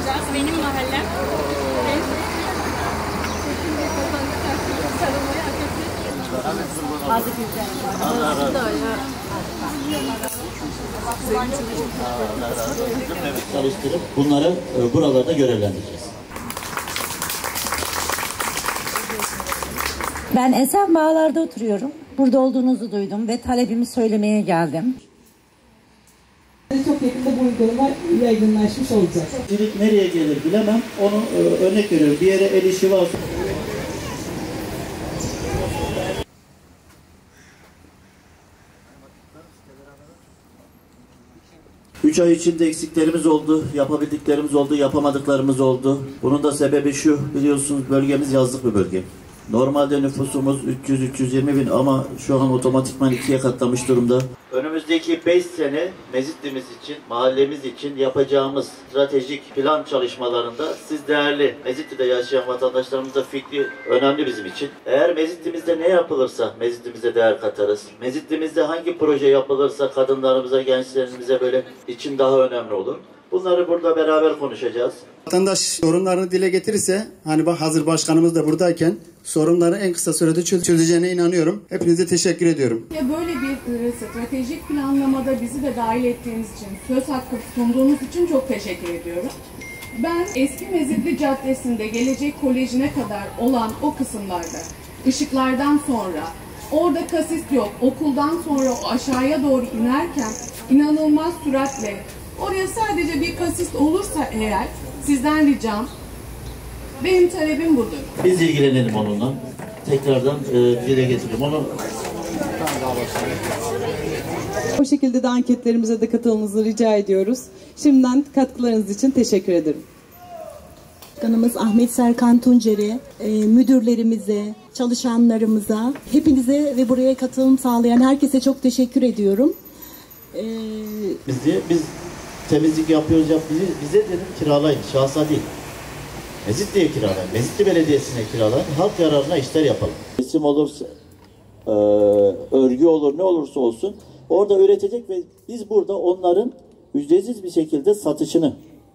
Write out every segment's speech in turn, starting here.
Burası benim mahallem. Çalıştırıp bunları buralarda görevlendireceğiz. Ben Esenbağlar'da oturuyorum. Burada olduğunuzu duydum ve talebimi söylemeye geldim. Çok yakında bu uygulama yaygınlaşmış olacak. İlk nereye gelir bilemem. Onu örnek veriyorum. Bir yere el işi var. Üç ay içinde eksiklerimiz oldu, yapabildiklerimiz oldu, yapamadıklarımız oldu. Bunun da sebebi şu, biliyorsunuz bölgemiz yazlık bir bölge. Normalde nüfusumuz 300-320 bin ama şu an otomatikman 2'ye katlamış durumda. Önümüzdeki 5 sene Mezitli'miz için, mahallemiz için yapacağımız stratejik plan çalışmalarında siz değerli Mezitli'de yaşayan vatandaşlarımızın fikri önemli bizim için. Eğer Mezitli'mizde ne yapılırsa Mezitli'mize değer katarız. Mezitli'mizde hangi proje yapılırsa kadınlarımıza, gençlerimize böyle için daha önemli olur. Bunları burada beraber konuşacağız. Vatandaş sorunlarını dile getirirse, hani hazır başkanımız da buradayken sorunları en kısa sürede çözeceğine inanıyorum. Hepinize teşekkür ediyorum. Böyle bir stratejik planlamada bizi de dahil ettiğiniz için, söz hakkı sunduğunuz için çok teşekkür ediyorum. Ben eski Mezitli Caddesi'nde Gelecek Koleji'ne kadar olan o kısımlarda, ışıklardan sonra, orada kasis yok, okuldan sonra aşağıya doğru inerken inanılmaz süratle, oraya sadece bir kasis olursa eğer, sizden ricam, benim talebim budur. Biz ilgilenelim onunla. Tekrardan dile getirelim onu. O şekilde de anketlerimize de katılmanızı rica ediyoruz. Şimdiden katkılarınız için teşekkür ederim. Başkanımız Ahmet Serkan Tuncer'e, müdürlerimize, çalışanlarımıza, hepinize ve buraya katılım sağlayan herkese çok teşekkür ediyorum. Biz temizlik yapıyoruz bize dedim kiralayın, şahsa değil. Mezitli'ye kiralayın, Mezitli Belediyesi'ne kiralayın, halk yararına işler yapalım. Resim olursa, örgü olur, ne olursa olsun orada üretecek ve biz burada onların ücretsiz bir şekilde satışını.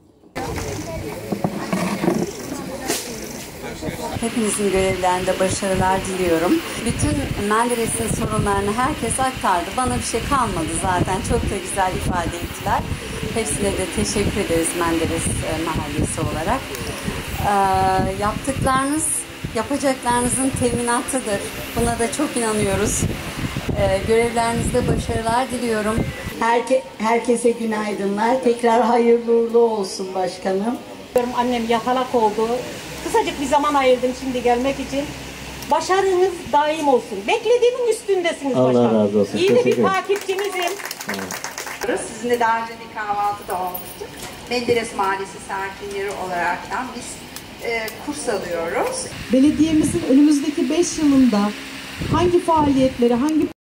Hepinizin görevlerinde başarılar diliyorum. Bütün Menderes'in sorunlarını herkes aktardı. Bana bir şey kalmadı zaten. Çok da güzel ifade ettiler. Hepsine de teşekkür ederiz Menderes Mahallesi olarak. Yaptıklarınız, yapacaklarınızın teminatıdır. Buna da çok inanıyoruz. Görevlerinizde başarılar diliyorum. Herkese günaydınlar. Tekrar hayırlı uğurlu olsun başkanım. Annem yatalak oldu. Kısacık bir zaman ayırdım şimdi gelmek için. Başarınız daim olsun. Beklediğimin üstündesiniz başkanım. Allah razı olsun. İyi de bir takipçinizim. Sizinle daha önce bir kahvaltı da olmuştuk. Menderes Mahallesi sakinleri olaraktan biz kurs alıyoruz. Belediyemizin önümüzdeki 5 yılında hangi faaliyetleri, hangi